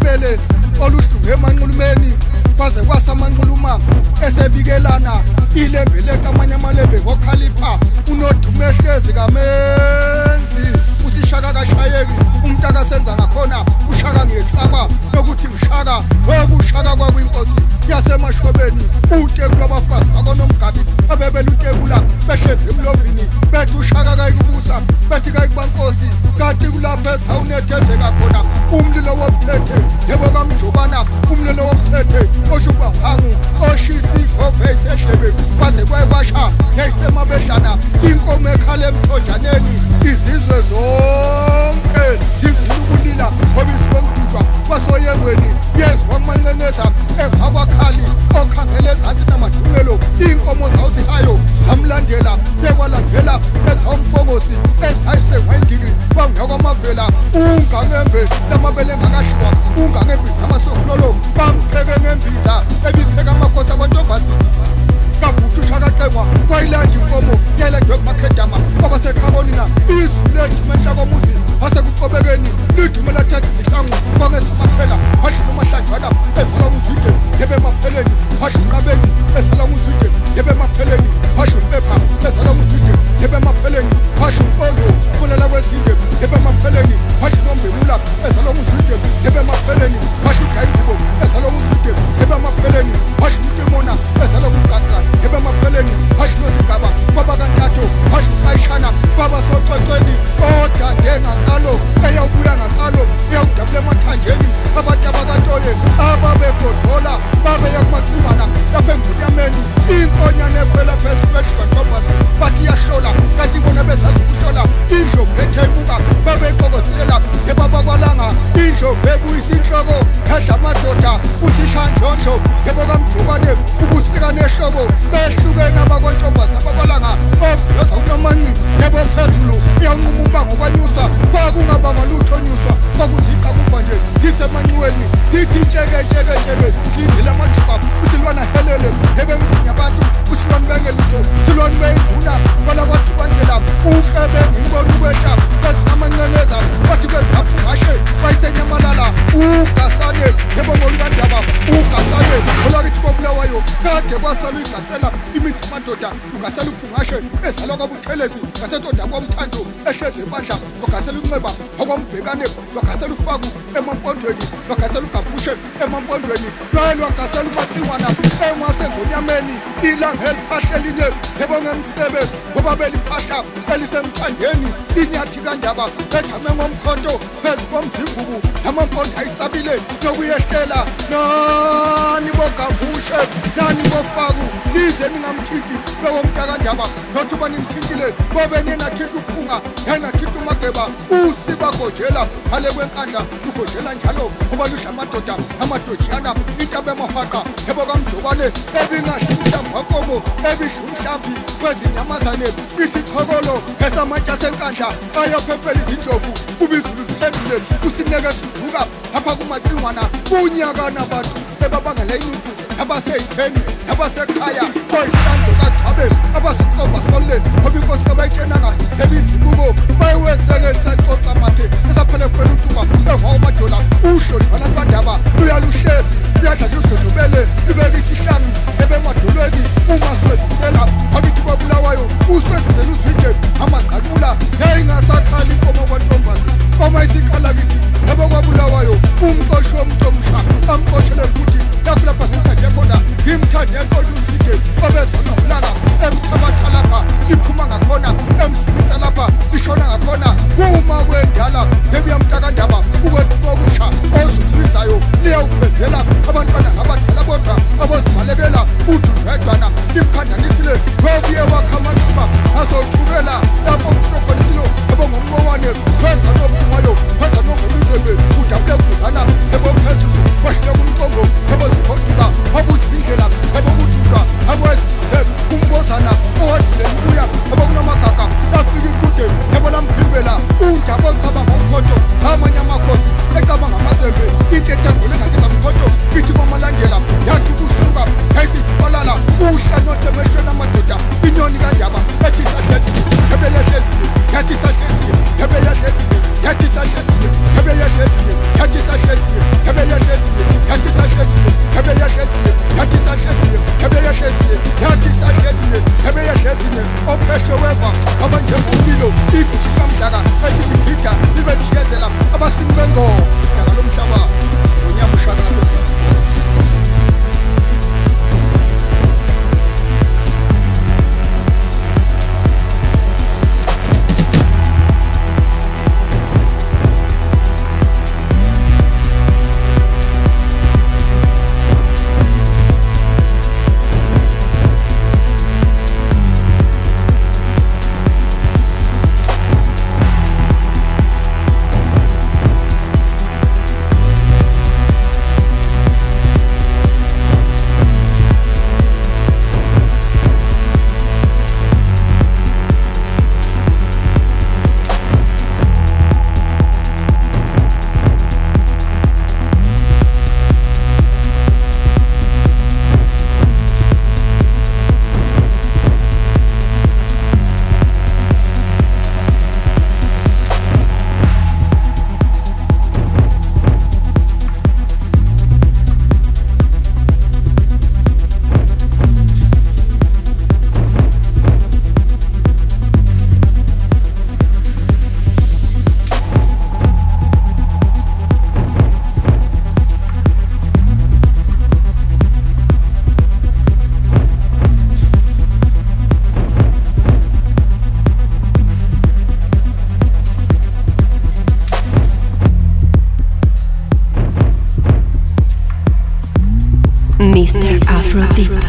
ulubele oluhlunge emanqulumeni kwaze kwasamanquluma esebikelana ilembe lekamanye amalembe ngokhalipha unodumehlezi kamenzi usishaka kashayeki umntaka senza ngakhona ushaka ngesaba lokuthi ushaka obushaka kwakwinkosi yasemashobeni uTeku labafazi akonomgabi abebela uTekula behlezi emlovini bethi ushaka kayikubusa bethi kayikubankosi kanti kulapha esawunethezeka khona umlilo womthethe yebo kamjobana umlilo womthethe oshuba ngangu oshisi govete ehlebe kwaze kwayekwasha ngeyisemabedlana inkomo ekhala emthonjaneni izizwe zonke zifuna ukulila ngoba isibongudwa kwasoyengweni yezwa amanqeneza ekwakhali okhangele ezansi namadumelo inkomo zawuzihayo amlandela bekwalandela ezawumfongosi ezayisengwendiki kwangakwamavela ungangembe lamabele ngakashwa ungangembiza amasohlolo bampheke ngembiza ebipheka amakhosi abantombazi kavuthi ushakaqengwa kwayilanda inkomo yayilandwe kumakhedama kwabasekhabonina izwi lethu menhla komuzi wasekuqobekeni lidume lathatha izihlangu kwangesamaphela washila amahlanjwana ezala umzide yebe emapheleni washila uqabeni ezala umzide yebe emapheleni washila impepha ezala umzide yebe emapheleni washila umpondo kulala kwezinde yebe emapheleni washila ombelula ezala umzide yebe emapheleni washila ugayingubo ezala umzide yebe emapheleni washila utimona ezala umqaqa yebe emapheleni washila ozigaba kwabakantatho washila ukayishana kwabasoxoxweni odade ngakalo eyawubuya ngakalo eyawudabula emathanjeni abantu abakatoye ababegodola babeya kumacumana lapha enguliyameni inkonyane ekhwela phezulu bathi yahlola kanti bona besazi ukuhlola indlovu ethebuka babeyixokozelela ngebabakwalanga indlovu ebuyisa inhloko edla amadoda usishandlondlo yebo kamjokwane ubusika nehlobo behlukene abakwantombazi abakwalanga obhiyoza unomanci yebo phezulu iyanquma umbango kwanyusa kwakungabanga lutho onyuswa kwakuziqa kufa nje zisemanxiweni zithi tsheke zindile amathuba usilwana helele yebe emzini abantu usilwana bengelutho silwana beyinduna kwala kwathu bandlela ukrebe ngimbona ukwehla kwezingamanqeneza bathi kwezingaphungashe bayisenyamalala ugasane yebo ngolukandaba ugasane olwakithi kobulawayo kade kwasala igasela imizi amadoda ugasela uphungashe ezalwa kwabuthelezi ngasentonda komthando ehleze ebandla logasela unxeba okwambhekane logasela ufaku emampondweni logasela ugabushe emampondweni lwagasela umaciwana engasengonyameni ilanga eliphahlelile yebo ngemsebe ngoba beliphahla elisemthandeni inyathi kandaba ejame ngomkhonto phezu komzimvubu namampondo ayisabile nokuyehlela nani bogabushe nani bofaku lize ningamthinti lokomntakandaba nothi uba nimthintile bobe ninathinta uphunga yanathinta umageba usibagojela ngale kwenkandla lugojela njalo ngoba luhla amadoda amadojana intaba emahwaqa yebo kamjokwane ebingahluhla ngwakomo ebidla umhlambi kwezinyamazane isichokolo esamatsha senkandla ayaphephela izindlovu ubizulu liphendule usineke suduka apha kumacingwana kunyakana abantu ebabangela inuthu abaseyitheni abasekhaya oyihlandlo kachabe abasiqomba soleni ngoba inkosi kabayitshenanga ebizibuko bayiwezekeli sacotsa amathe esaphele fela untuba ehwa umajola uhloli balantwandaba luyaluhlezi luyadla ludlodlobele libeka isihlangu ebemadolweni umaswezisela wakithi babulawayo uswezisela uzwide amaqaqula yayingasakhali inkomo kwantombazi oma isikhala kithi yebo kwabulawayo umqoshi womuntu omsha amqoshele futhi lapha ngimthande khona ngimthande enkosi uzwide obezona ulanga emthabatha lapha iphuma ngakhona emsini abanjengomlilo igujuka mdaka ethi ligida libe jikezela abasini bengoma daka lomhlaba ngonyama ushaka ngasenza. Mr. Afro Deep.